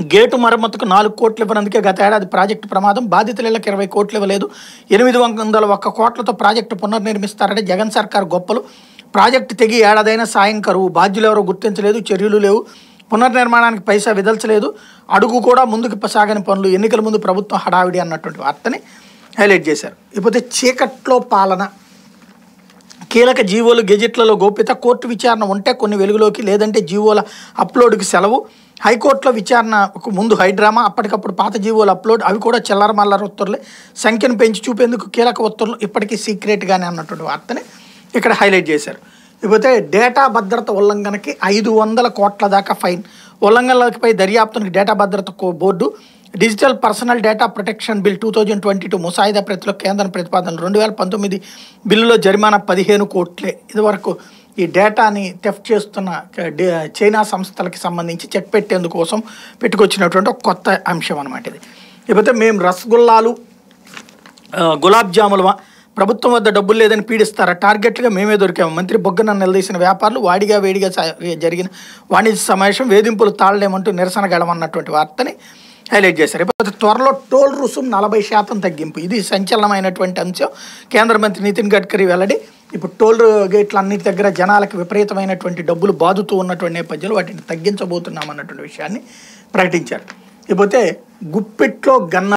Gate మరమ్మతుకు 4 కోట్లు ఇవ్వనందుకే గత ఏడాది ప్రాజెక్టు ప్రమాదం, బాధితులకు 20 కోట్లు ఇవ్వలేదు, 801 కోట్లతో ప్రాజెక్టు పునర్నిర్మిస్తారంటే జగన్ సర్కార్ గొప్పలు, ప్రాజెక్టు తెగి ఏడాదైనా సాయం కరువు, బాధ్యులెవరో గుర్తించలేదు, చర్యలు లేవు, పునర్నిర్మాణానికి పైసా విదల్చలేదు, అడుగు కూడా ముందుకు సాగని పనులు, ఎన్నికల ముందు ప్రభుత్వం హడావిడి అన్నటువంటి వార్తని హైలైట్ చేశారు. ఇకపోతే చీకట్లో పాలన, కీలక జీవోలు గెజెట్లలో గోప్యత, కోర్టు విచారణ ఉంటే కొన్ని వెలుగులోకి, లేదంటే జీవోల అప్లోడ్కి సెలవు, హైకోర్టులో విచారణకు ముందు హైడ్రామా, అప్పటికప్పుడు పాత జీవోలు అప్లోడ్, అవి కూడా చిల్లర మల్లర ఉత్తర్వులే, సంఖ్యను పెంచి చూపేందుకు కీలక ఉత్తర్వులు ఇప్పటికీ సీక్రెట్గానే అన్నటువంటి వార్తని ఇక్కడ హైలైట్ చేశారు. ఇకపోతే డేటా భద్రత ఉల్లంఘనకి 500 కోట్ల దాకా ఫైన్, ఉల్లంఘనలపై దర్యాప్తునికి డేటా భద్రత board, digital personal data protection bill 2022 ముసాయిదా ప్రతిలో కేంద్ర ప్రతిపాదనలు, 2019 బిల్లులో జరిమానా 15 కోట్లే. ఇదివరకు ఈ డేటాని థెఫ్ట్ చేస్తున్న చైనా సంస్థలకి సంబంధించి చెక్ పెట్టేందుకోసం పెట్టుకొచ్చినటువంటి ఒక కొత్త అంశం అనమాట ఇది. ఇకపోతే మేము రసగుల్లాలు గులాబ్ జాములు ప్రభుత్వం వద్ద డబ్బులు లేదని పీడిస్తారా, టార్గెట్గా మేమే దొరికాము, మంత్రి బొగ్గన నిలదీసిన వ్యాపారులు, వాడిగా వేడిగా జరిగిన వాణిజ్య సమావేశం, వేధింపులు తాళలేమంటూ నిరసన గడమన్నటువంటి వార్తని హైలైట్ చేశారు. ఇకపోతే త్వరలో టోల్ రుసుము 40% తగ్గింపు, ఇది సంచలనమైనటువంటి అంశం. కేంద్ర మంత్రి నితిన్ గడ్కరీ వెల్లడి. ఇప్పుడు టోల్ గేట్ల అన్నిటి దగ్గర జనాలకు విపరీతమైనటువంటి డబ్బులు బాదుతూ ఉన్నటువంటి నేపథ్యంలో వాటిని తగ్గించబోతున్నామన్నటువంటి విషయాన్ని ప్రకటించారు. ఇకపోతే గుప్పిట్లో గన్న